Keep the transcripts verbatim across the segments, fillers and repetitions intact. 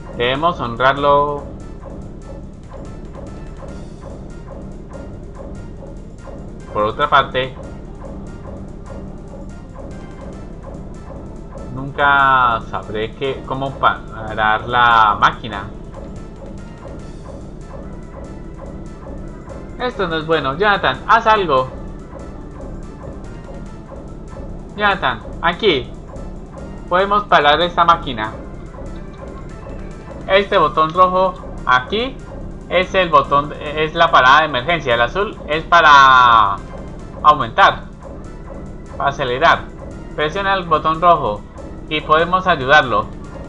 Debemos honrarlo. Por otra parte, nunca sabré que, cómo parar la máquina. Esto no es bueno. Jonathan, haz algo. Jonathan, aquí. Podemos parar esta máquina. Este botón rojo aquí es el botón, es la parada de emergencia. El azul es para aumentar, para acelerar. Presiona el botón rojo y podemos ayudarlo.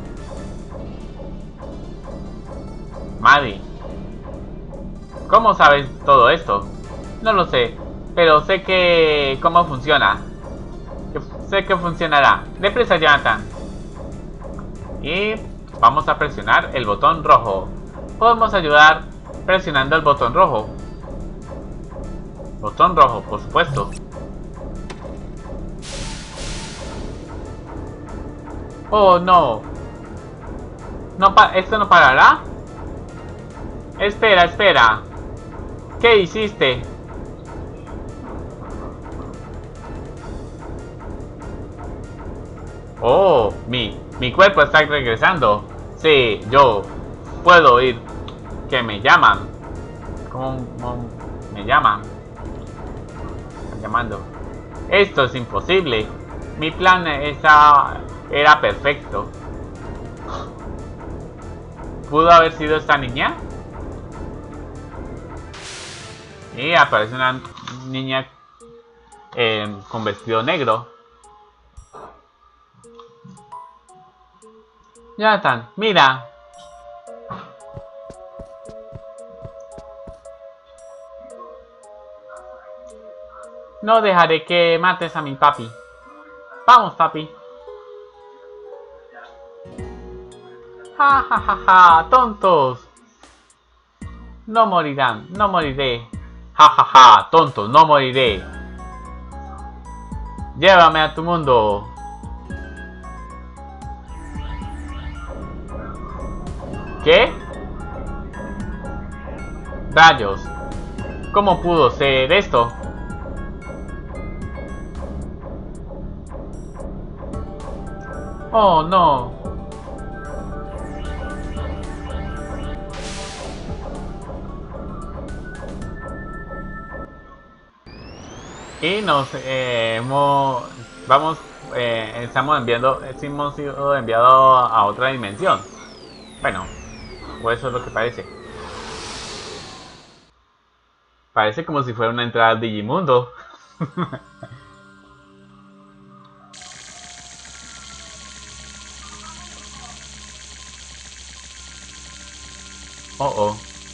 Maddie, ¿cómo sabes todo esto? No lo sé, pero sé que cómo funciona. Que sé que funcionará. Deprisa, Jonathan. Y vamos a presionar el botón rojo. Podemos ayudar presionando el botón rojo. Botón rojo, por supuesto. Oh, no. No pa ¿Esto no parará? Espera, espera. ¿Qué hiciste? Oh, mi, mi cuerpo está regresando. Sí, yo puedo oír que me llaman. ¿Cómo, cómo me llaman? Están llamando. Esto es imposible. Mi plan esa era perfecto. ¿Pudo haber sido esta niña? Y aparece una niña eh, con vestido negro. Jonathan, mira. No dejaré que mates a mi papi. Vamos, papi. Ja, ja, ja, ja, tontos. No morirán, no moriré. Ja, ja, ja, tontos, no moriré. Llévame a tu mundo. ¿Qué? Rayos. ¿Cómo pudo ser esto? Oh, no. Y nos eh, hemos, vamos, eh, estamos enviando, hemos sido enviados a otra dimensión. Bueno, o eso es lo que parece. Parece como si fuera una entrada al Digimundo. Oh, oh.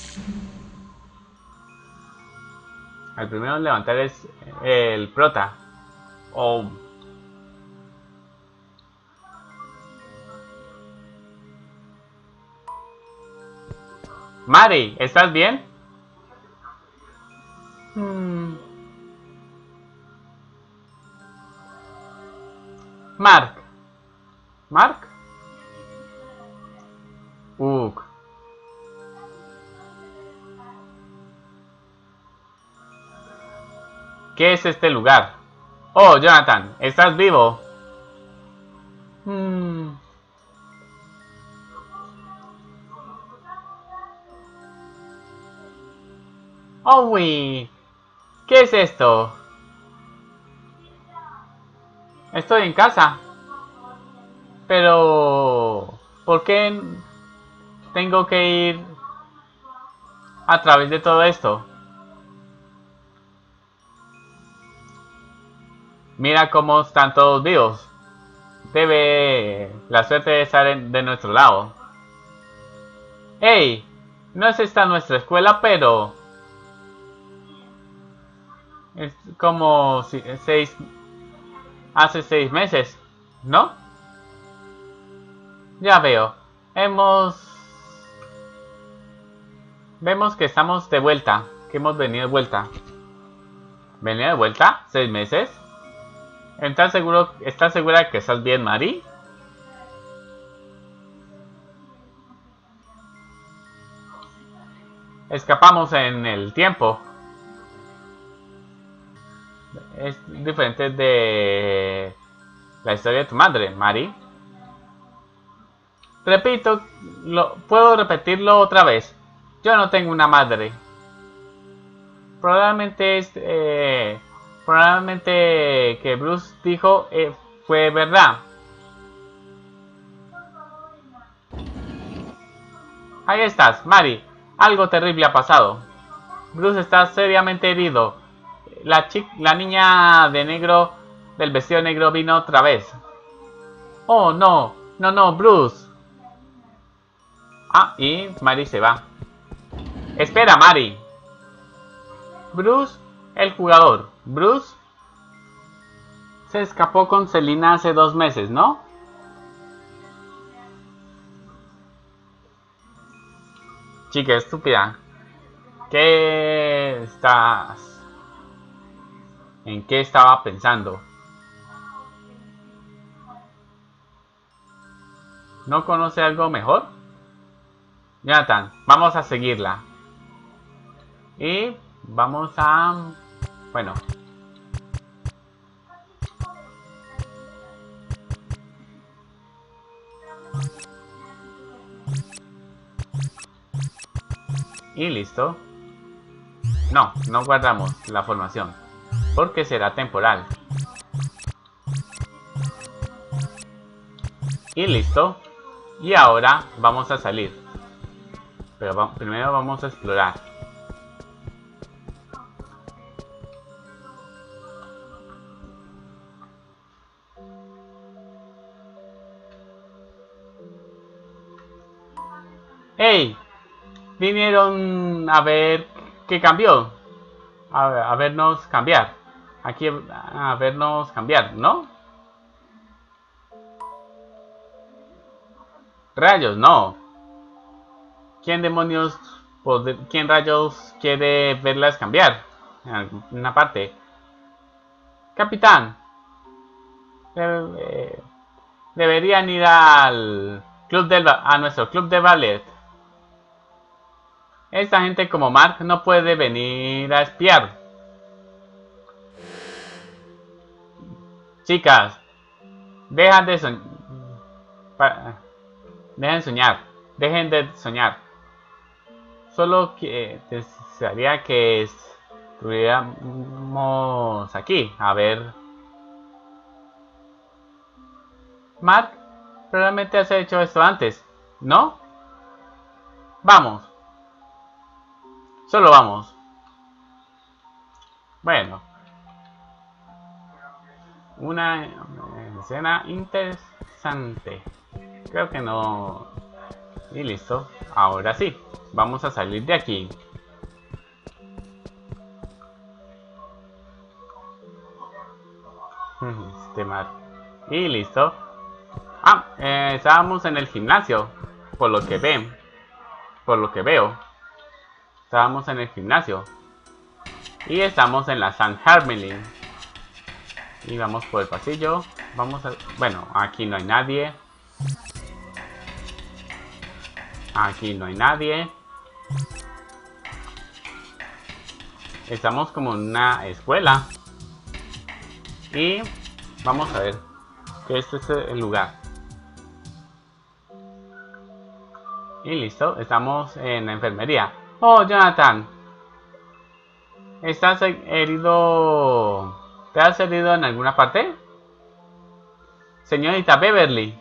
El primero en levantar es el prota. Oh. Mari, ¿estás bien? Hmm. Mark. ¿Mark? Ugh. ¿Qué es este lugar? Oh, Jonathan, ¿estás vivo? Hmm. Oh, uy. ¿Qué es esto? Estoy en casa. Pero... ¿por qué tengo que ir a través de todo esto? Mira cómo están todos vivos. Debe... la suerte de estar en, de nuestro lado. ¡Hey! No es esta nuestra escuela, pero... es como si, seis... hace seis meses, ¿no? Ya veo. Hemos... Vemos que estamos de vuelta. Que hemos venido de vuelta. ¿Venido de vuelta? ¿Seis meses? ¿Estás seguro, ¿Estás segura de que estás bien, Mari? escapamos en el tiempo. Es diferente de la historia de tu madre, Mari. Repito, lo, puedo repetirlo otra vez. Yo no tengo una madre. Probablemente es, eh, probablemente que Bruce dijo eh, fue verdad. Ahí estás, Mari. Algo terrible ha pasado. Bruce está seriamente herido. La, chica, la niña de negro, del vestido negro, vino otra vez. Oh, no. No, no, Bruce. Ah, y Mari se va. Espera, Mari. Bruce, el jugador. Bruce se escapó con Selina hace dos meses, ¿no? Chica estúpida. ¿Qué estás? ¿En qué estaba pensando? ¿No conoce algo mejor? Jonathan, vamos a seguirla. Y vamos a... Bueno. Y listo. No, no guardamos la formación, porque será temporal. Y listo. Y ahora vamos a salir. Pero va, primero vamos a explorar. ¡Hey! Vinieron a ver qué cambió. A, a vernos cambiar. Aquí a vernos cambiar, ¿no? Rayos, no. ¿Quién demonios, poder, quién rayos quiere verlas cambiar? En alguna parte. Capitán. Debe, deberían ir al club del, a nuestro club de ballet. Esta gente como Mark no puede venir a espiar. Chicas, dejan de soñar. Dejen soñar. Dejen de soñar. Solo que desearía que estuviéramos aquí. A ver. Mark, probablemente has hecho esto antes, ¿no? Vamos. Solo vamos. Bueno. Una escena interesante. Creo que no. Y listo. Ahora sí. Vamos a salir de aquí. Este mar. Y listo. Ah, eh, estábamos en el gimnasio. Por lo que ven. Por lo que veo. Estábamos en el gimnasio. Y estamos en la San Hermelin. Y vamos por el pasillo. Vamos a... Bueno, aquí no hay nadie. Aquí no hay nadie. Estamos como en una escuela. Y vamos a ver que este es el lugar. Y listo, estamos en la enfermería. Oh, Jonathan. ¿Estás herido? ¿Te has herido en alguna parte? Señorita Beverly.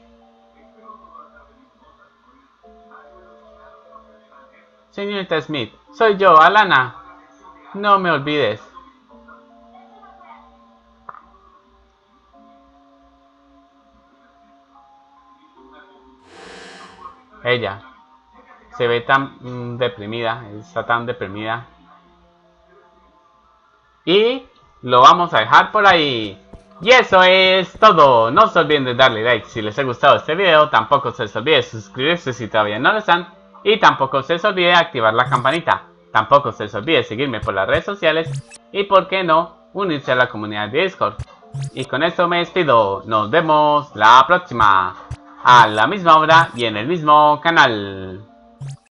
Señorita Smith, soy yo, Alana. No me olvides. Ella se ve tan mm, deprimida, está tan deprimida. Y lo vamos a dejar por ahí. Y eso es todo. No se olviden de darle like si les ha gustado este video. Tampoco se les olvide suscribirse si todavía no lo están. Y tampoco se les olvide activar la campanita. Tampoco se les olvide seguirme por las redes sociales. Y por qué no, unirse a la comunidad de Discord. Y con esto me despido. Nos vemos la próxima. A la misma hora y en el mismo canal.